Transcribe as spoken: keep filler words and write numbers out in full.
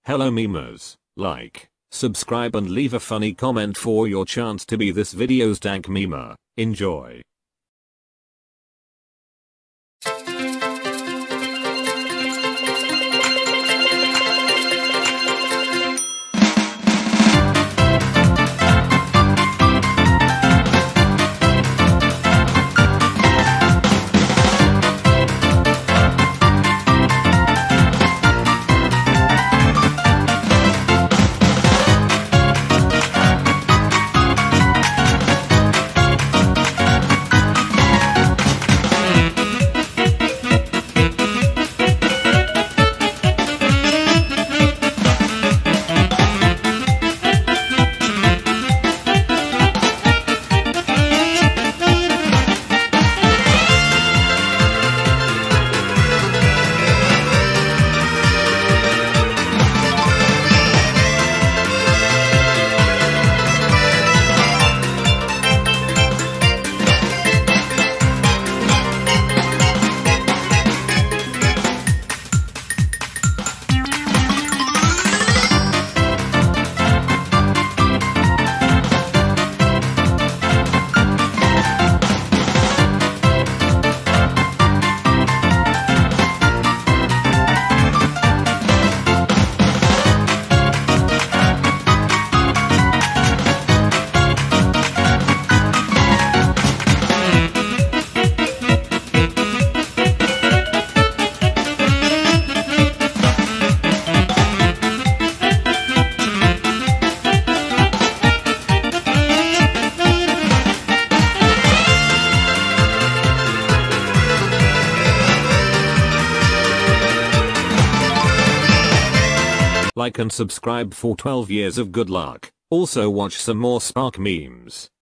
Hello memers, like, subscribe and leave a funny comment for your chance to be this video's dank memer. Enjoy. Like and subscribe for twelve years of good luck. Also watch some more Spark memes.